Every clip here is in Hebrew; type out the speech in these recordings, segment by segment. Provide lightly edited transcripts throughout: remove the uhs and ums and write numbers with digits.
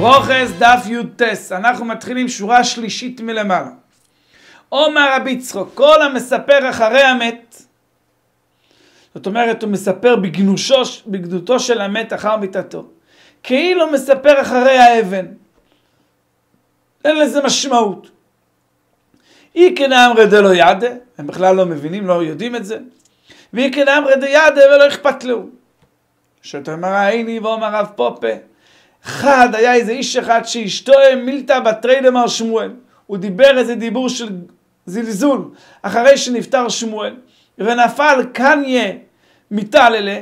ברוכס דף י"ט, אנחנו מתחילים שורה שלישית מלמעלה. אומר רבי יצחק, כל המספר אחרי המת, זאת אומרת הוא מספר בגנותו של המת אחר מיתתו, כאילו מספר אחרי האבן, אין לזה משמעות. אי כנאמרי דלא ידע, הם בכלל לא מבינים, לא יודעים את זה, ואי כנאמרי דידע ולא אכפת לו. שתאמר הייני ואומר רב פופה, אחד היה איזה איש אחד שאשתו מילתא בתרי דמר שמואל, הוא דיבר איזה דיבור של זלזול אחרי שנפטר שמואל, ונפל קניה מתעללה,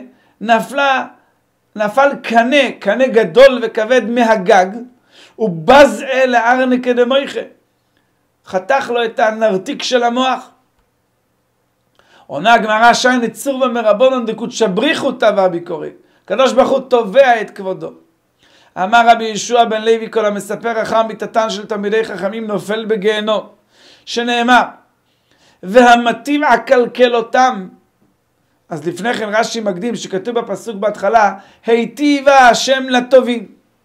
נפל קנה גדול וכבד מהגג, ובז אל הארנקה דמויכה, חתך לו את הנרתיק של המוח. עונה הגמרא שיין צורבה מרבונן דקות שבריחו טבע ביקורת, הקדוש ברוך הוא תובע את כבודו. אמר רבי יהושע בן לוי, כל המספר אחר מיתתן של תלמידי חכמים נופל בגיהנום, שנאמר והמתים אקלקל אותם. אז לפני כן רש"י מקדים שכתוב בפסוק בהתחלה היטיבה השם לטובים,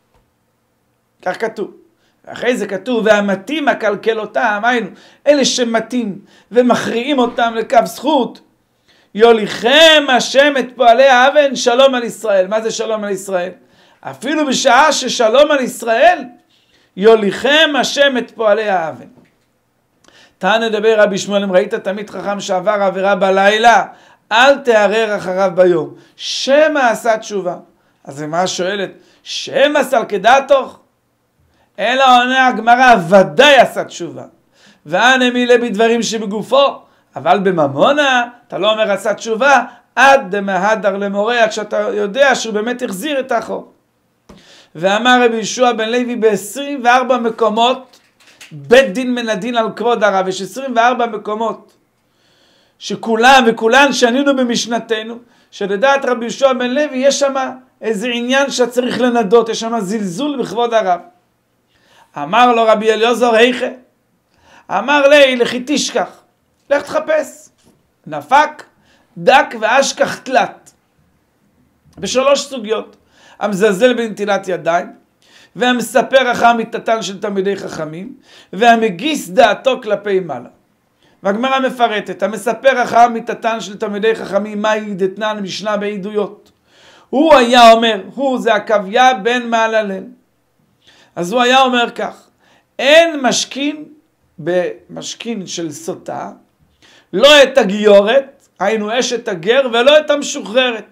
כך כתוב. אחרי זה כתוב והמתים אקלקל אותם, היינו אלה שמתים ומכריעים אותם לקו זכות, יוליכם השם את פועלי האבן שלום על ישראל. מה זה שלום על ישראל? אפילו בשעה ששלום על ישראל, יוליכם השם את פועלי האבן. תענה דבר רבי שמואל, אם ראית תמיד חכם שעבר עבירה בלילה, אל תערער אחריו ביום, שמא עשה תשובה. אז מה שואלת? שמא סל כדעתוך? אלא עונה הגמרא, ודאי עשה תשובה. ואנה מילה בדברים שבגופו, אבל בממונה, אתה לא אומר עשה תשובה, עד דמהדר למורע, כשאתה יודע שהוא באמת החזיר את החוב. ואמר רבי יהושע בן לוי, ב-24 מקומות, בית דין מנדין על כבוד הרב, יש 24 מקומות, שכולם וכולן שנינו במשנתנו, שלדעת רבי יהושע בן לוי, יש שם איזה עניין שצריך לנדות, יש שם זלזול בכבוד הרב. אמר לו רבי אליעזר, היכה? אמר לי, לכי תשכח, לך תחפש. נפק, דק ואשכח תלת. בשלוש סוגיות. המזלזל בנטילת ידיים, והמספר אחר מיתתן של תלמידי חכמים, והמגיס דעתו כלפי מעלה. והגמרא מפרטת, המספר אחר מיתתן של תלמידי חכמים, מהי דתנן משנה בעדויות. הוא היה אומר, הוא זה עקביה בן מהללל. אז הוא היה אומר כך, אין משכין במשכין של סוטה, לא את הגיורת, היינו אשת הגר, ולא את המשוחררת.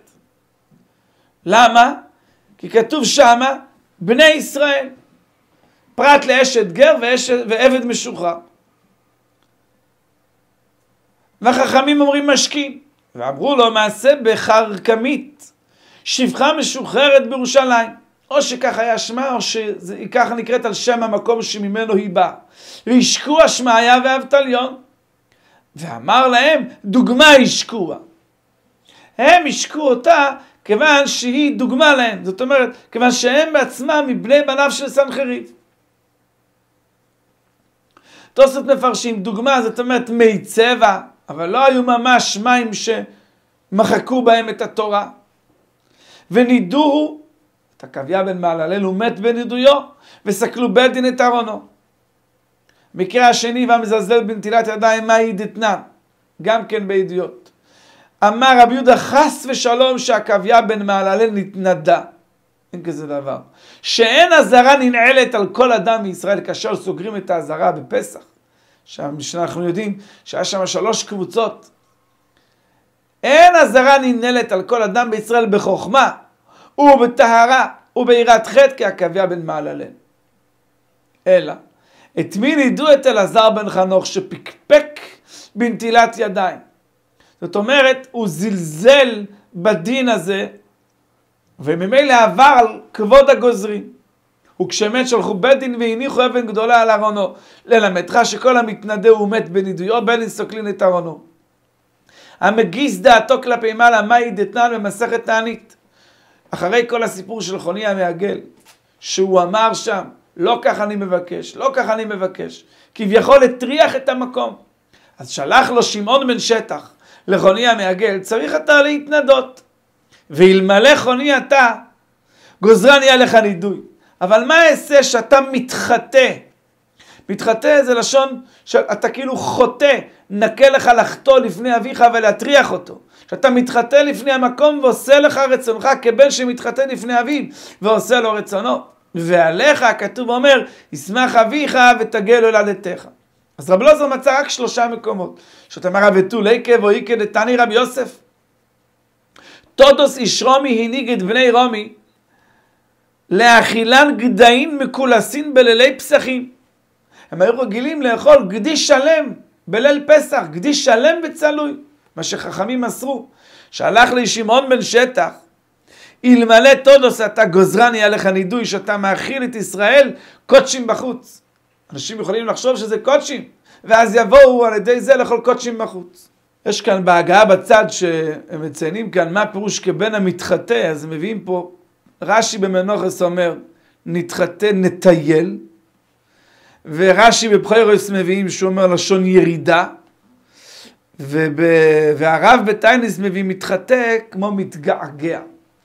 למה? כי כתוב שמה, בני ישראל, פרט לאשת גר ועבד משוחרר. והחכמים אומרים משכין, ואמרו לו מעשה בחרקמית, שפחה משוחררת בירושלים. או שכך היה שמה, או שככה נקראת על שם המקום שממנו היא באה. והשקוע שמעיה ואבטליון. ואמר להם, דוגמה השקוע. הם השקו אותה כיוון שהיא דוגמה להם. זאת אומרת, כיוון שהם בעצמם מבני בניו של סנחריב. תוספות מפרשים, דוגמה זאת אומרת מי צבע, אבל לא היו ממש מים שמחקו בהם את התורה. ונידוהו, את עקביה בן מהללל, הוא מת בנידויו, וסקלו בית דין את ארונו. מקרה השני, והמזלזל בנטילת ידיים, מהי דתנן? גם כן בעדויות. אמר רבי יהודה חס ושלום שעקביה בן מהללל נתנדה. אין כזה דבר. שאין הזרה ננעלת על כל אדם מישראל, כאשר סוגרים את הזרה בפסח. שאנחנו יודעים שהיה שם 3 קבוצות. אין הזרה ננעלת על כל אדם בישראל בחוכמה, ובטהרה, וביראת חטא, כעקביה בן מהללל. אלא, את מי נידו? את אלעזר בן חנוך, שפקפק בנטילת ידיים. זאת אומרת, הוא זלזל בדין הזה, וממילא עבר על כבוד הגוזרים. וכשמת שלחו בית דין והניחו אבן גדולה על ארונו, ללמדך שכל המתנדה הוא מת בנידויו, בין סוקלין את ארונו. המגיס דעתו כלפי מעלה, מהי דתנן במסכת תענית. אחרי כל הסיפור של חוני המעגל, שהוא אמר שם, לא כך אני מבקש, לא כך אני מבקש, כביכול הטריח את המקום. אז שלח לו שמעון בן שטח לחוני המעגל, צריך אתה להתנדות. ואלמלא חוני אתה, גוזרני עליך נידוי. אבל מה אעשה שאתה מתחטא? מתחטא זה לשון שאתה כאילו חוטא, נקה לך לחטוא לפני אביך ולהטריח אותו. שאתה מתחטא לפני המקום ועושה לך רצונך כבן שמתחטא לפני אביו ועושה לו רצונו. ועליך כתוב ואומר, ישמח אביך ותגל הולדתך. אז רב אלעזר מצא רק 3 מקומות. שאתה אמר ותו ליקב או איקה דתני רבי יוסף. תודוס איש רומי הנהיג את בני רומי לאכילן גדיים מקולסין בלילי פסחים. הם היו רגילים לאכול גדי שלם בליל פסח, גדי שלם וצלוי, מה שחכמים מסרו. שהלך לי שמעון בן שטח, אלמלא תודוס אתה גוזרני עליך נידוי שאתה מאכיל את ישראל קודשים בחוץ. אנשים יכולים לחשוב שזה קודשים, ואז יבואו על ידי זה לאכול קודשים בחוץ. יש כאן בהגעה בצד שהם מציינים כאן מה פירוש כבן המתחטא, אז הם מביאים פה, רש"י במנוחס אומר, נתחטא נטייל, ורש"י בבחירוס מביאים שהוא אומר לשון ירידה, והרב בטייניס מביא מתחטא כמו מתגעגע.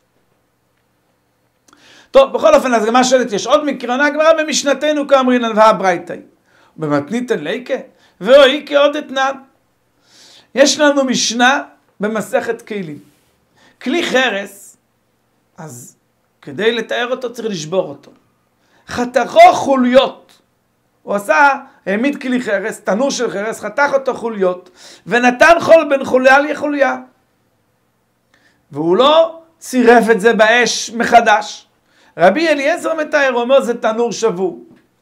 טוב, בכל אופן, אז מה שואלת, יש עוד מקרה, עונה הגמרא במשנתנו כאמרין ענווה ברייתאי. במתניתן ליקה, ואויקה עוד אתנן. יש לנו משנה במסכת כלים. כלי חרס, אז כדי לתאר אותו צריך לשבור אותו. חתכו חוליות. הוא עשה, העמיד כלי חרס, תנור של חרס, חתך אותו חוליות, ונתן חול בין חוליה לחוליה. והוא לא צירף את זה באש מחדש. רבי אליעזר מתאר, הוא אומר, זה תנור שבור.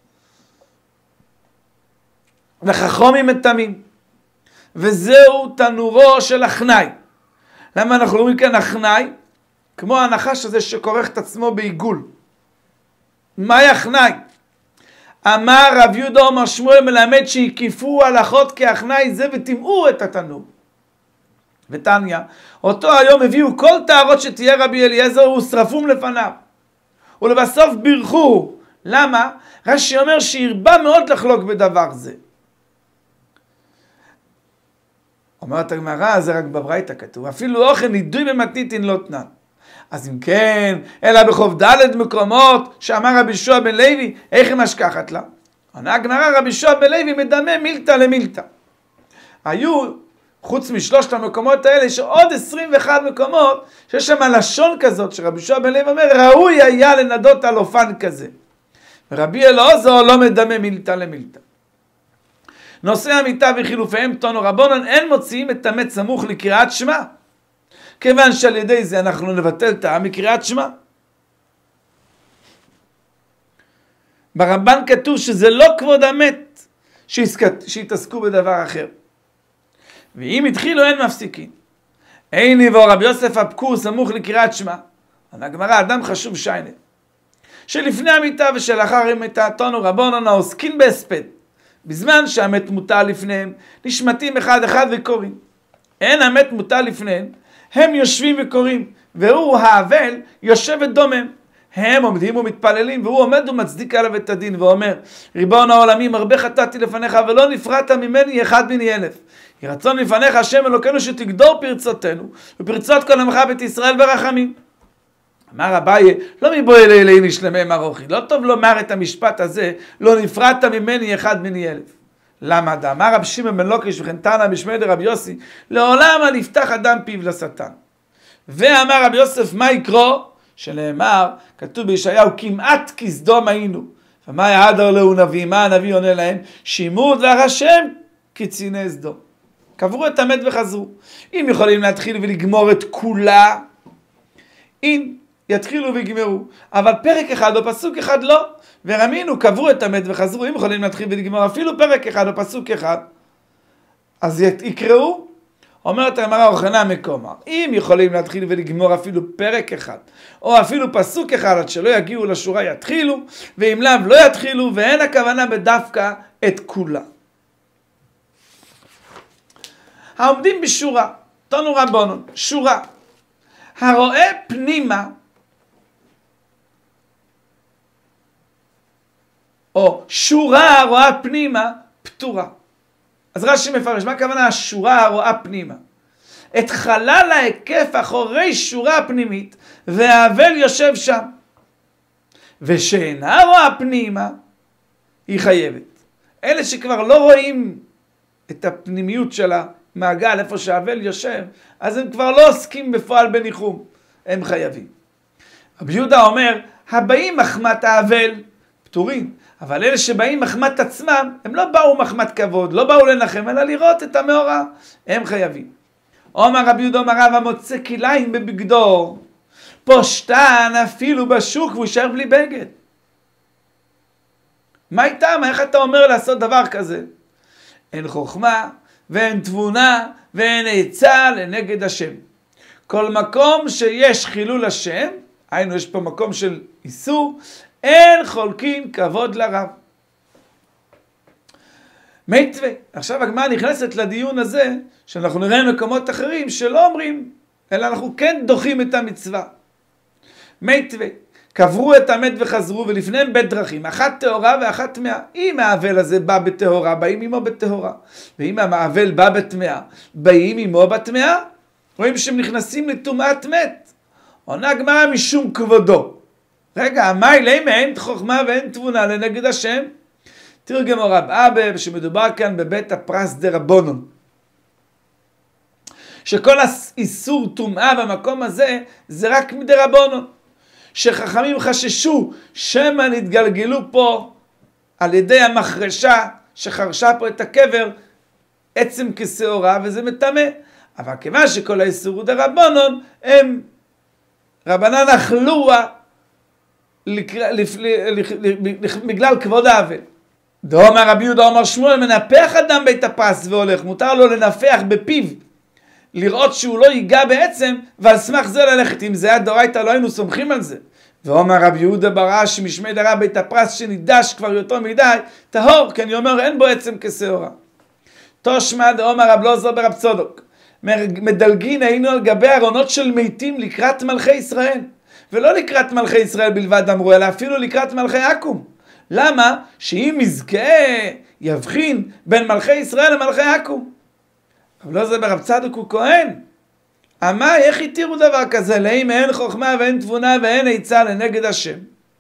וחכמים מטמאים. וזהו תנורו של החנאי. למה אנחנו אומרים כאן החנאי? כמו הנחש הזה שכורך את עצמו בעיגול. מהי החנאי? אמר רב יהודה אומר שמואל מלמד שהקיפו הלכות כהחנאי זה וטימאו את התנור. ותניא, אותו היום הביאו כל טהרות שתהיה רבי אליעזר ושרפום לפניו. ולבסוף בירכו. למה? רש"י אומר שהרבה מאוד לחלוק בדבר זה. אומרת הגמרא, זה רק בברייתא כתוב, אפילו אוכל נידוי במתניתין לא תנן. אז אם כן, אלא בחוב ד' מקומות שאמר רבי יהושע בן לוי, איך היא משכחת לה? עונה הגמרא, רבי יהושע בן לוי מדמה מילתא למילתא. היו, חוץ משלושת המקומות האלה, יש עוד 21 מקומות שיש שם לשון כזאת, שרבי יהושע בן לוי אומר, ראוי היה לנדות על אופן כזה. ורבי אלעזר לא מדמה מילתא למילתא. נושאי המיטה וחילופיהם תונו רבונן אין מוציאים את המת סמוך לקריאת שמע. כיוון שעל ידי זה אנחנו נבטל טעם מקריאת שמע. ברמב"ן כתוב שזה לא כבוד המת שיתעסקו בדבר אחר. ואם התחילו אין מפסיקים. אין יבוא רבי יוסף הפקור סמוך לקריאת שמע. הגמרא אדם חשוב שיינה. שלפני המיטה ושלאחר המיטה תונו רבונן העוסקים בהספד. בזמן שהמת מוטל לפניהם, נשמטים אחד אחד וקוראים. אין המת מוטל לפניהם, הם יושבים וקוראים, והוא האבל יושב ודומם. הם עומדים ומתפללים, והוא עומד ומצדיק עליו את הדין, ואומר, ריבון העולמים, הרבה חטאתי לפניך, ולא נפרעת ממני אחד מני 1000. יהי רצון לפניך השם אלוקינו שתגדור פרצותינו, ופרצות כל עמך בית ישראל ברחמים. אמר אביי, לא מבוא אלי נשלמי מרוכי, לא טוב לומר את המשפט הזה, לא נפרדת ממני אחד מני 1000. למה? אמר רב שמעון בן לוקיש וכן תנא בשמי דרבי יוסי, לעולם אל יפתח אדם פיו לשטן. ואמר רבי יוסף, מה יקרו? שנאמר, כתוב בישעיהו, כמעט כסדום היינו. ומה יעדר לו נביא? מה הנביא עונה להם? שימעו דבר השם כציני סדום. קברו את המת וחזרו. אם יכולים להתחיל ולגמור את כולה, אם יתחילו ויגמרו, אבל פרק אחד או פסוק אחד לא. ורמינו, קברו את המת וחזרו, אם יכולים להתחיל ולגמור אפילו פרק אחד או פסוק אחד, אז יקראו. אומרת הגמרא אוחנה מקומר, אם יכולים להתחיל ולגמור אפילו פרק אחד, או אפילו פסוק אחד, עד שלא יגיעו לשורה יתחילו, ואם לאו לא יתחילו, ואין הכוונה בדווקא את כולה. העומדים בשורה, תנו רבונן, שורה, הרואה פנימה, או שורה הרואה פנימה, פטורה. אז רש"י מפרש, מה הכוונה השורה הרואה פנימה? את חלל ההיקף אחורי שורה פנימית, והאבל יושב שם. ושאינה רואה פנימה, היא חייבת. אלה שכבר לא רואים את הפנימיות של המעגל, איפה שהאבל יושב, אז הם כבר לא עוסקים בפועל בניחום, הם חייבים. רבי יהודה אומר, הבאים מחמת האבל, פטורים, אבל אלה שבאים מחמת עצמם, הם לא באו מחמת כבוד, לא באו לנחם, אלא לראות את המאורע, הם חייבים. אומר רבי יהודה, אומר רב המוצא כליים בבגדו, פושטן אפילו בשוק והוא יישאר בלי בגד. מה איתם? איך אתה אומר לעשות דבר כזה? אין חוכמה ואין תבונה ואין עצה לנגד השם. כל מקום שיש חילול השם, היינו יש פה מקום של איסור, אין חולקים כבוד לרב. מיטווה. עכשיו הגמרא נכנסת לדיון הזה, שאנחנו נראה מקומות אחרים שלא אומרים, אלא אנחנו כן דוחים את המצווה. מיטווה. קברו את המת וחזרו, ולפניהם בית דרכים, אחת טהורה ואחת טמאה. אם האבל הזה בא בטהורה, באים עמו בטהורה. ואם האבל בא בטמאה, באים עמו בטמאה. רואים שהם נכנסים לטומאת מת. עונה הגמרא משום כבודו. רגע, מה אליהם אין חוכמה ואין תבונה לנגד השם? תרגם רב אבא, שמדובר כאן בבית הפרס דרבנן. שכל האיסור טומאה במקום הזה, זה רק מדרבנן. שחכמים חששו שמא נתגלגלו פה על ידי המחרשה שחרשה פה את הקבר עצם כשעורה וזה מטמא. אבל כיוון שכל האיסור הוא דרבנן, הם רבנן אכלוה בגלל כבוד האבל. דאמר רבי יהודה אמר שמואל, מנפח אדם בית הפרס והולך, מותר לו לנפח בפיו, לראות שהוא לא ייגע בעצם, ועל סמך זה ללכת. אם זה היה דאורייתא לא היינו סומכים על זה. ואומר רבי יהודה ברש משמי דרב בית הפרס שנידש כבר יותר מדי טהור, כי אני אומר אין בו עצם כשעורה. תושמע דאמר רב אלעזר ברב צדוק, מדלגין היינו על גבי ארונות של מתים לקראת מלכי ישראל, ולא לקראת מלכי ישראל בלבד אמרו, אלא אפילו לקראת מלכי עכו"ם. למה? שאם יזכה יבחין בין מלכי ישראל למלכי עכו"ם. אבל לא זה ברב צדוק הוא כהן. אמר, איך התירו דבר כזה? לאם אין חוכמה ואין תבונה ואין עצה לנגד השם.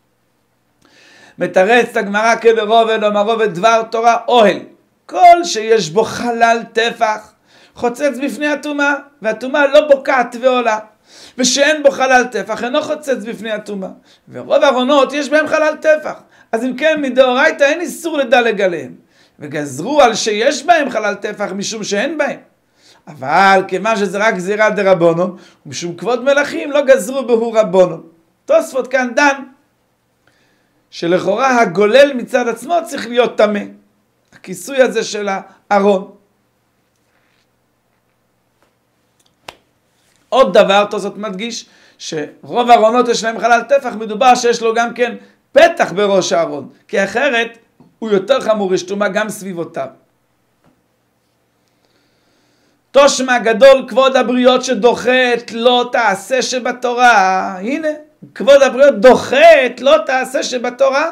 מתרץ הגמרא כדרובד, אומר רובד דבר תורה אוהל. כל שיש בו חלל טפח, חוצץ בפני הטומאה, והטומאה לא בוקעת ועולה. ושאין בו חלל טפח, אינו חוצץ בפני הטומאה. ורוב ארונות יש בהם חלל טפח. אז אם כן, מדאורייתא אין איסור לדלג עליהם. וגזרו על שיש בהם חלל טפח משום שאין בהם. אבל כיוון שזה רק גזירה דרבנן, ומשום כבוד מלכים לא גזרו בהו רבנן. תוספות כאן דן, שלכאורה הגולל מצד עצמו צריך להיות טמא. הכיסוי הזה של הארון. עוד דבר, תוספות מדגיש, שרוב הארונות יש להם חלל טפח, מדובר שיש לו גם כן פתח בראש הארון, כי אחרת הוא יותר חמור, יש טומאה גם סביבותיו. תושמע גדול כבוד הבריות שדוחה את לא תעשה שבתורה. הנה, כבוד הבריות דוחה את לא תעשה שבתורה.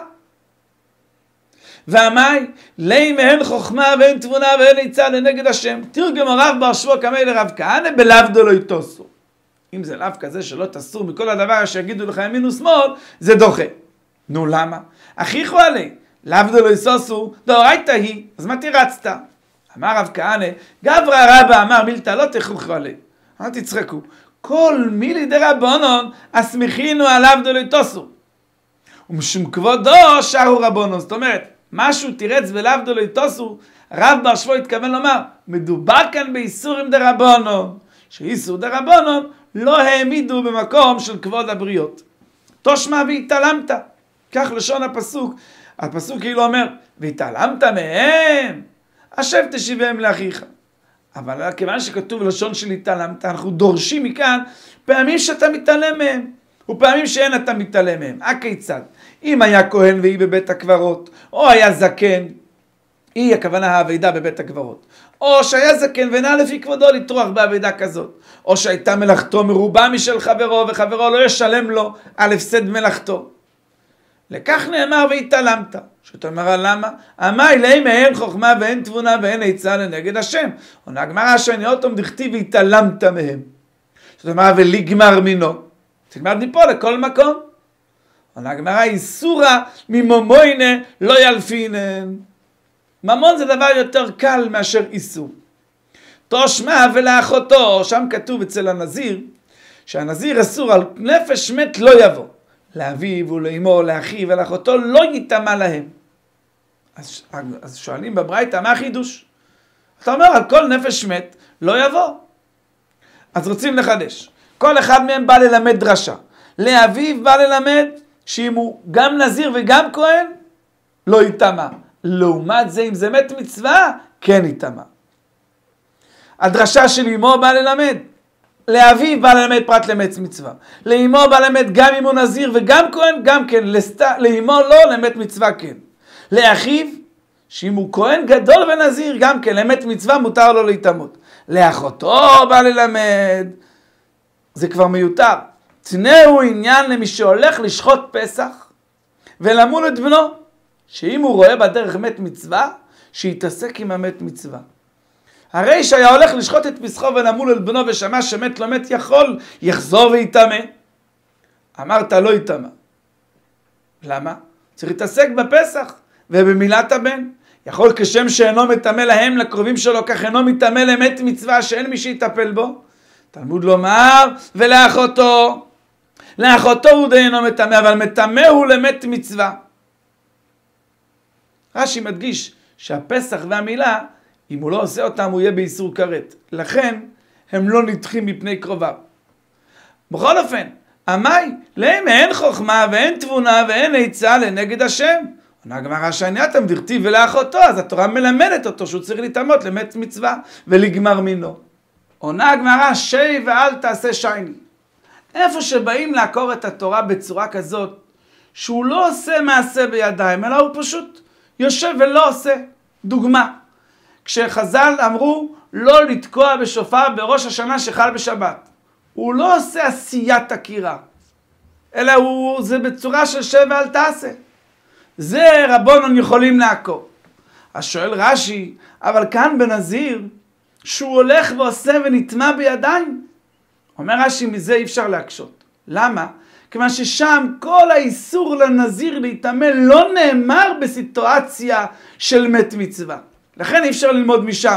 והמאי, לאם אין חוכמה ואין תבונה ואין עצה לנגד השם. תרגם הרב בר שבוע קמי לרב כהנא בלאו דלא יתוסו. אם זה לאו כזה שלא תסור מכל הדבר שיגידו לך ימין ושמאל, זה דוחה. נו למה? הכיחו עלי, לאו דלא יתוסו, דאורייתא היא, אז מה תירצת? אמר רב כהנא, גברא רבא אמר מילתא לא תכריחו עלי. אל תצחקו. כל מילי דרבנן הסמיכינו עליו דלא יתוסו. ומשום כבודו שרו רבנן. זאת אומרת, משהו תירץ בלאו דלא יתוסו, רב בר שבוע התכוון לומר, מדובר כאן באיסורים דרבנן, שאיסור דרבנן לא העמידו במקום של כבוד הבריות. תושמע והתעלמת. כך לשון הפסוק. הפסוק כאילו אומר, והתעלמת מהם, השב תשיבם לאחיך. אבל כיוון שכתוב לשון של התעלמת, אנחנו דורשים מכאן פעמים שאתה מתעלם מהם, ופעמים שאין אתה מתעלם מהם. הכיצד? אם היה כהן והיא בבית הקברות, או היה זקן, היא הכוונה האבידה בבית הקברות, או שהיה זקן ונע לפי כבודו לטרוח באבידה כזאת, או שהייתה מלאכתו מרובה משל חברו, וחברו לא ישלם לו על הפסד מלאכתו. לכך נאמר והתעלמת. שאתה אומר למה? אמי להם אין חוכמה ואין תבונה ואין עצה לנגד השם. עונה הגמרא שאני אותם דכתיב והתעלמת מהם. זאת אומרת ולי גמר מינו. תגמר מפה לכל מקום. עונה הגמרא, איסורא ממומוינה לא ילפינן. ממון זה דבר יותר קל מאשר איסור. תושמע ולאחותו, שם כתוב אצל הנזיר, שהנזיר אסור על נפש מת לא יבוא. לאביו ולאמו, לאחיו ולאחותו לא יטמא להם. אז שואלים בברייתא, מה החידוש? אתה אומר, על כל נפש מת לא יבוא. אז רוצים לחדש. כל אחד מהם בא ללמד דרשה. לאביו בא ללמד שאם הוא גם נזיר וגם כהן, לא יטמא. לעומת זה, אם זה מת מצווה, כן יטמא. הדרשה של אמו בא ללמד. לאביו בא ללמד פרט למת מצווה. לאמו בא ללמד גם אם הוא נזיר וגם כהן, גם כן. לאמו לא, למת מצווה כן. לאחיו, שאם הוא כהן גדול ונזיר, גם כן, למת מצווה מותר לו להתאמות. לאחותו בא ללמד, זה כבר מיותר. תנאו עניין למי שהולך לשחוט פסח ולמול את בנו, שאם הוא רואה בדרך מת מצווה, שיתעסק עם המת מצווה. הרי שהיה הולך לשחוט את פסחו ולמול את בנו ושמע שמת לא מת יכול, יחזור ויתאמה. אמרת לא יתאמה. למה? צריך להתעסק בפסח ובמילת הבן. יכול כשם שאינו מטמא להם לקרובים שלו, כך אינו מטמא למת מצווה שאין מי שיטפל בו. תלמוד לומר, ולאחותו. לאחותו הוא די אינו מטמא, אבל מטמא הוא למת מצווה. רש"י מדגיש שהפסח והמילה, אם הוא לא עושה אותם, הוא יהיה באיסור כרת. לכן, הם לא נדחים מפני קרוביו. בכל אופן, עמי, להם אין חוכמה ואין תבונה ואין עצה לנגד השם. עונה הגמרא שענייתם דכתיב ולאחותו, אז התורה מלמדת אותו שהוא צריך להתאמות למת מצווה ולגמר מינו. עונה הגמרא שי ואל תעשה שייני. איפה שבאים לעקור את התורה בצורה כזאת, שהוא לא עושה מעשה בידיים, אלא הוא פשוט יושב ולא עושה. דוגמה, כשחז"ל אמרו לא לתקוע בשופר בראש השנה שחל בשבת, הוא לא עושה עשיית עקירה, אלא זה בצורה של שב ואל תעשה. זה רבונון יכולים לעקור. אז שואל רש"י, אבל כאן בנזיר, שהוא הולך ועושה ונטמע בידיים, אומר רש"י, מזה אי אפשר להקשות. למה? כיוון ששם כל האיסור לנזיר להתאמה לא נאמר בסיטואציה של מת מצווה. לכן אי אפשר ללמוד משם.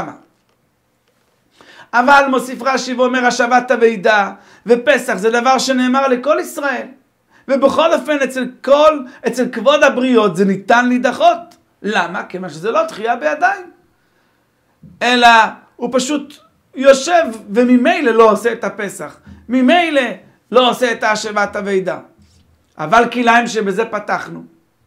אבל מוסיף רש"י ואומר, השבת הוועידה ופסח זה דבר שנאמר לכל ישראל. ובכל אופן אצל כבוד הבריות זה ניתן להידחות. למה? כיוון שזה לא תחייה בידיים. אלא הוא פשוט יושב וממילא לא עושה את הפסח. ממילא לא עושה את השבת הוועידה. אבל כליים שבזה פתחנו.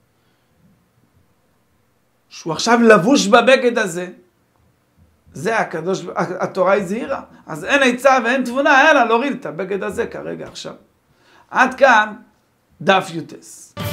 שהוא עכשיו לבוש בבגד הזה. זה התורה הזהירה. אז אין עצה ואין תבונה, אלא להוריד את הבגד הזה כרגע עכשיו. עד כאן דף יוטס.